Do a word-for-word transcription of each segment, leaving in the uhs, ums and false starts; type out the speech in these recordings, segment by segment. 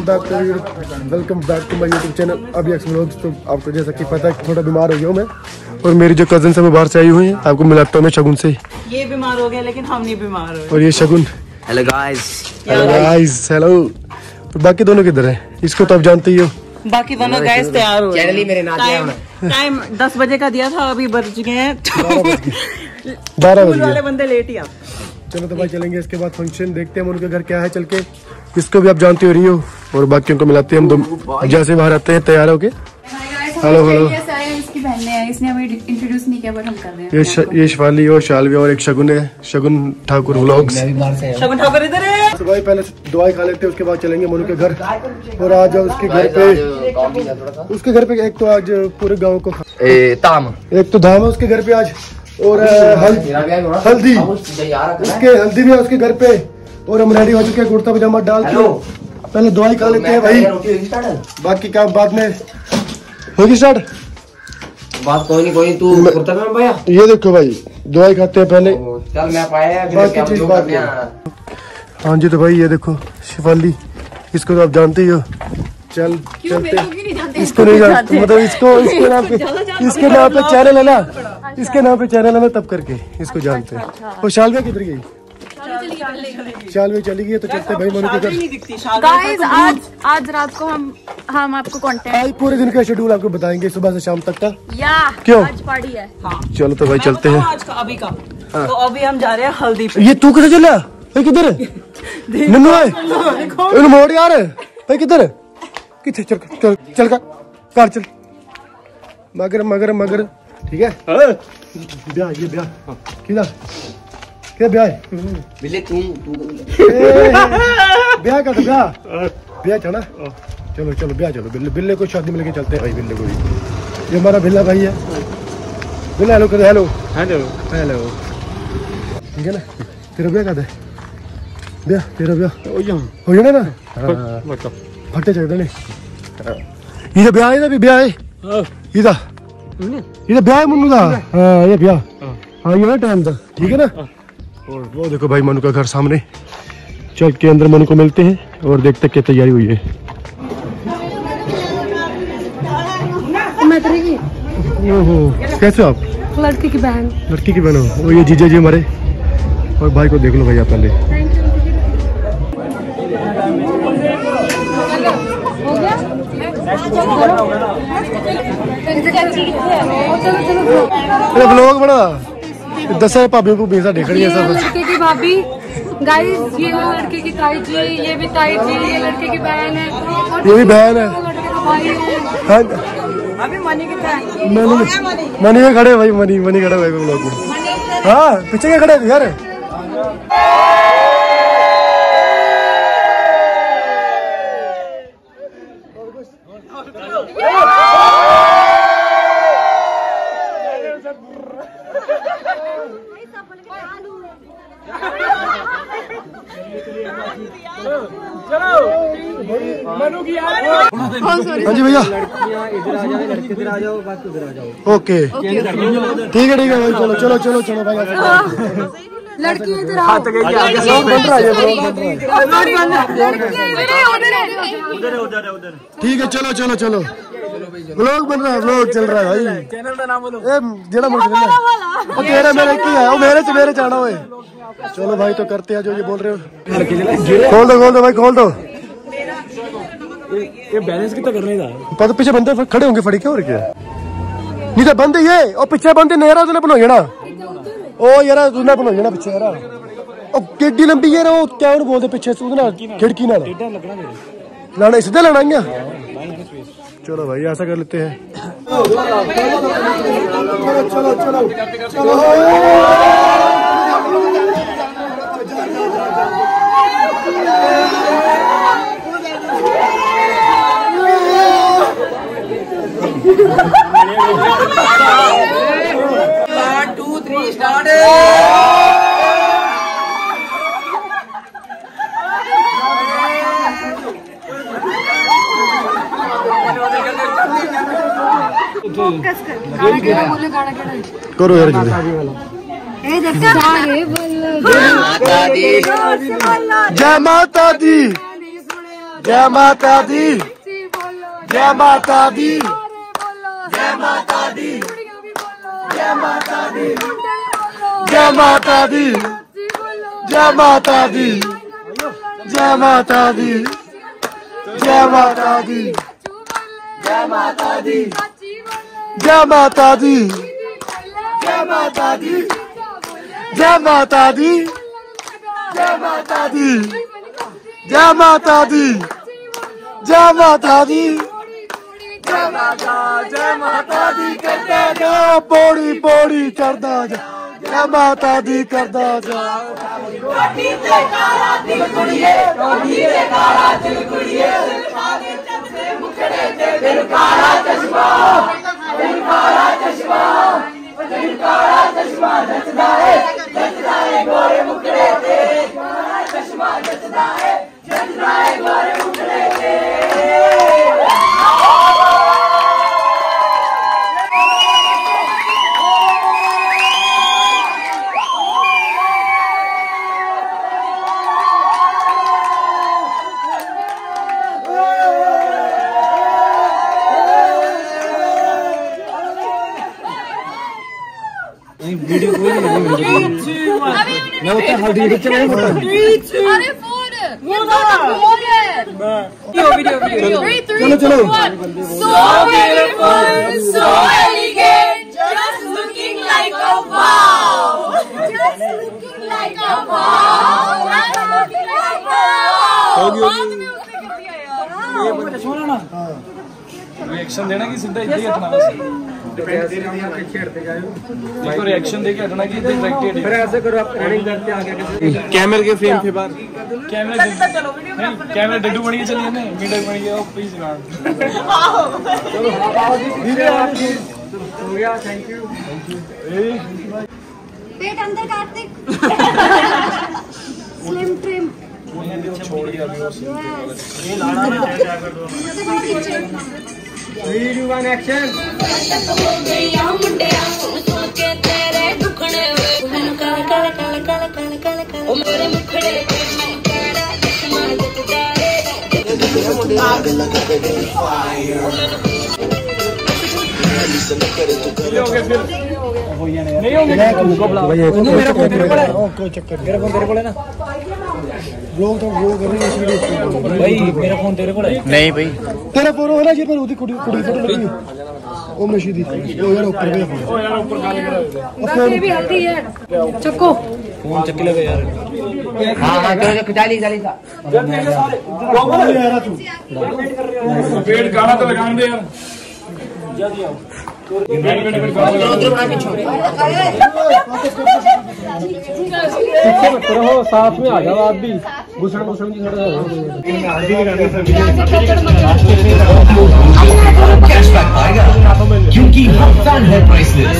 Back to welcome back to my YouTube channel अभी X vlogs. तो आपको जैसा कि पता है थोड़ा बीमार हो गया हूँ मैं, और मेरी जो कजन है वो बाहर से आई हुई है। आपको मिलाता हूँ मैं शगुन से। ये बीमार हो गया लेकिन हम नहीं बीमार हो। और ये Shagun. Hello guys. Hello guys. Hello. तो बाकी दोनों किधर है? इसको तो आप जानते ही हो। बाकी दोनों गाइस तैयार हो चैनल ही मेरे नाम टाइम टाइम दस बजे का दिया था, अभी बज गए हैं बारह बजे वाले बंदे लेट ही। आप चलो तो भाई चलेंगे इसके बाद फंक्शन, देखते हैं उनके घर क्या है चल के। इसको भी आप जानते हो रही हो, और बाकियों को मिलाते हैं हम दो जैसे बाहर आते हैं तैयार होके। Hello hello. इसकी बहनें हैं, इसने हमें इंट्रोड्यूस नहीं किया बट हम कर रहे हैं। ये श, ये शिवाली और शालवी और एक शगुन है, शगुन ठाकुर व्लॉग्स। शगुन ठाकुर इधर है। तो भाई पहले दवाई खा लेते हैं, उसके बाद चलेंगे मोनू के घर। और आज उसके घर पे उसके घर पे एक तो आज पूरे गाँव को ताम एक तो धाम है उसके घर पे आज, और हल्दी उसके हल्दी भी है उसके घर पे। और हम रेडी हो चुके हैं कुर्ता पजामा डाल के। पहले दवाई खा लेते हैं भाई, बाकी काम बाद में होगी स्टार्ट। बात कोई नहीं कोई नहीं, तू कुर्ता पजामा पाया। ये देखो भाई दवाई खाते हैं पहले, चल मैं पाया बाकी चीज बात में। हाँ जी तो भाई ये देखो शिवाली, इसको तो आप जानते ही हो। चल चलते। इसको नहीं जानते मतलब इसको इसके नाम पे इसके नाम पे चैनल है ना, इसके नाम पे चैनल है ना, तब करके इसको जानते हैं। और शालवा किधर गई? शालवा चली गई। तो चलते भाई मोनू के घर। गाइस आज आज रात को हम हम आपको कांटेक्ट आज पूरे दिन का शेड्यूल आपको बताएंगे सुबह से शाम तक का। या क्यों आज पार्टी है। हाँ। चलो तो भाई चलते हैं आज का अभी का। तो अभी हम जा रहे हैं हल्दी पे। ये तू कैसे चला भाई? किधर है नन्नू है मोड़ यार भाई? किधर है? किथे? चल चल चल का कार चल। मगर मगर मगर ठीक है। ब्याह ये ब्याह किधर क्या ब्याह है? बिल्ले तू तू ब्याह का तो ब्याह ब्याह था ना। चलो चलो ब्याह चलो। बिल्ले बिल्ले को शादी में लेके चलते हैं भाई। बिल्ले को भी, ये हमारा बिल्ला भाई है। बिल्ला हेलो कर। हेलो हेलो हेलो ठीक है ना। तेरा ब्याह कद है? ब्याह तेरा ब्याह हो जाना ना। फटे चाहिए नहीं ये ब्याह है ना, भी ब्याह है इधर ये ब्याह है मनु का। हाँ ये ब्याह। हाँ ये ना टाइम था ठीक है ना। और वो देखो भाई मनु का घर सामने। चल के अंदर मनु को मिलते हैं और देखते क्या तैयारी हुई है। ओहो कैसे हो आप? लड़की की बहन। लड़की की बहन हो? वो ये जीजा जी हमारे। और भाई को देख लो भैया पहले। अरे ब्लॉग बना दस भाभी को बेसा देख रही है सब। लड़के की भाभी गाइस, ये लड़के की ताई जी, ये भी ताई जी, ये लड़के की बहन है, ये भी बहन है। हाँ अभी मनी कितना है? मनी मनी में खड़े भाई, मनी मनी खड़ा भाई ब्लॉग में। हाँ पीछे क्या खड़े यार? हाँ जी भैया इधर आ जाओ, बात इधर आ जाओ। ओके ठीक है ठीक है भाई। चलो चलो चलो चलो भाई। लड़की इधर आओ। बन रहा है ठीक है। चलो चलो चलो व्लॉग बन रहा है, व्लॉग चल रहा है भाई। चैनल का नाम बोलो। ए जेड़ा वो तेरा मेरे की है, वो मेरे से मेरे जाना हुए। चलो भाई तो करते हैं जो ये बोल रहे हो। खोल दो खोल दो भाई खोल दो। ये बैलेंस कितना करने का पता पीछे बंदे खड़े होंगे फड़ी क्या और क्या नहीं तो बंदे ये और पीछे बंदे नेरा तूने बनो ना। ओ यार तूने बनो ना पीछे यार। ओ केडी लंबी है वो क्या बोलते पीछे से ना खिड़की ना लाना सीधे लाना क्या? चलो भाई ऐसा कर लेते हैं। चलो चलो चलो चलो वन टू थ्री स्टार्ट। करो यार जल्दी। जय माता दी। जय माता दी, जी बोलो जय माता दी, सारे बोलो जय माता दी, कुड़ियां भी बोलो जय माता दी, मुंडे भी बोलो जय माता दी, जी बोलो जय माता दी, जय माता दी, जय माता दी, जय माता दी, जय माता दी, जय माता दी, जय माता दी, जय माता दी, जय माता दी, जय माता दी, जय माता, जय माता दी करदा जा, पौड़ी पौड़ी चढ़दा जा, जय माता दी करदा जा। कोठी ते काला दिल कुड़िए, कोठी ते काला दिल कुड़िए, दिल काले चंदे मुखड़े ते दिल काला चश्मा, दिल काला चश्मा, दिल काला चश्मा नचदा है, नचदा है गोरे मुखड़े ते, काला चश्मा नचदा है, नचदा है गोरे मुखड़े ते। वीडियो कोई नहीं मैं होता हल्दी अरे फोन ये तो फोन है वीडियो वीडियो वीडियो चलो चलो so beautiful so elegant just looking like a wow, just looking like a wow just looking like a wow बाद में उसने कर दिया यार सुनो ना रिएक्शन देना कि सीधा इधर ही हटना बस देखो रिएक्शन देके हटना कि इधर डायरेक्ट फिर ऐसे करो आप रनिंग करते आगे कैसे कैमरे के फ्रेम के बाहर कैमरा चलो वीडियो नहीं कैमरा डड्डू बन के चलिए ना मीटर बन गया प्लीज ना चलो धीरे हो गया थैंक यू पेट अंदर कार्तिक स्लिम ट्रिम छोड़ दिया अभी और वीडियो वन एक्शन नहीं होंगे मेरा फोन तेरे को है कोई चक्कर मेरा फोन तेरे को है ना लोग तो वो कर रहे हैं भाई मेरा फोन तेरे को है नहीं भाई तेरा फोन है ना जी पर उदी कुड़ी कुड़ी फोटो लगी ओ मशीदी ओ यार ऊपर गया फोन ओ यार ऊपर गाली करा ये भी हल्दी है चक्को फोन चक्की लगे यार हां हां चलो खिचाली चाली सा यार तू पेड़ गाना तो लगाने दे यार जा दिया रहो साथ में आ जाओ आप भी घुसड़ घुसड़ की कैशबैक आएगा क्योंकि हर फैन है प्राइसलेस।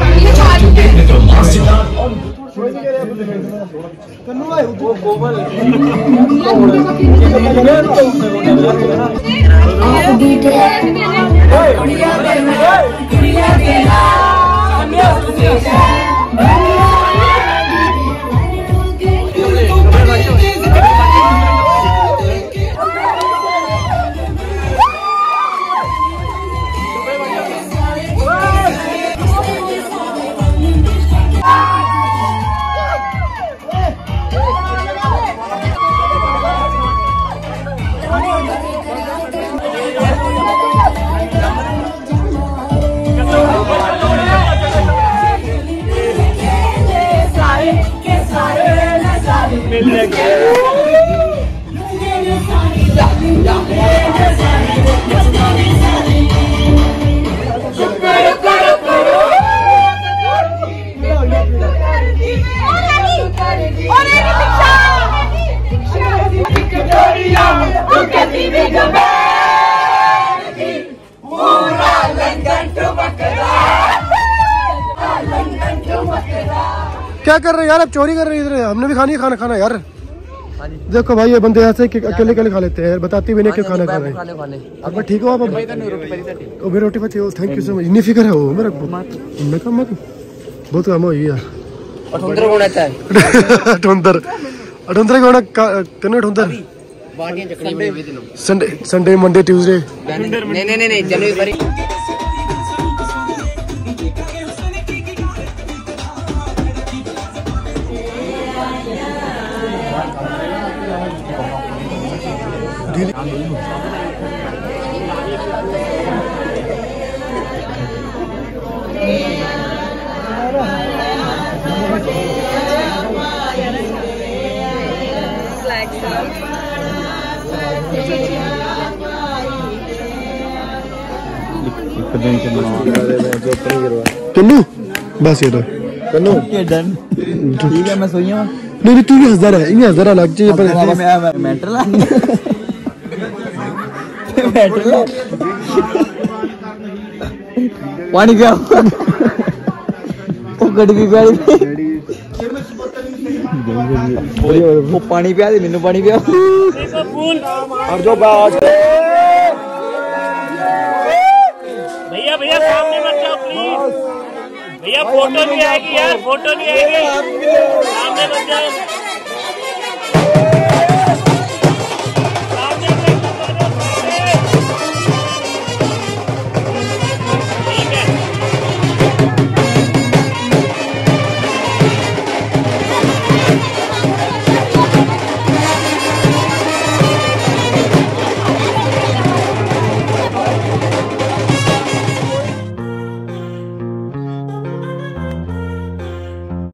क्या कर रहे हैं यार, अब चोरी कर रहे हैं इधर, हमने भी खानी है खाना खाना यार। देखो भाई ये बंदे ऐसे अकेले अकेले खा लेते हैं, बताती भी नहीं कि खाना खा रहे हैं। अब ठीक हो आप, मेरी रोटी बची, थैंक यू सो मच। इतनी फिक्र है वो मेरा मैं कम बहुत काम हो यार। अठुंदर कौन आता है? अठुंदर अठुंदर कौन कन्ने अठुंदर पार्टियां चकनी बड़ी हुई दिनों संडे संडे मंडे ट्यूसडे नहीं नहीं नहीं चलो एक बारी कन्नू बस ये कन्नू डन ठीक है मैं सोई हूं नहीं नहीं तू भी हंसदा रहा इन्हें हंसदा रहा लग चाहिए पर मैं मेंटल मेंटल पानी पिया वो गड्डी प्यारी वो पानी पिया दे मैनू पानी पिया और जो बात भैया भैया सामने मत जाओ प्लीज भैया फोटो नहीं आएगी यार फोटो नहीं आएगी सामने मत जाओ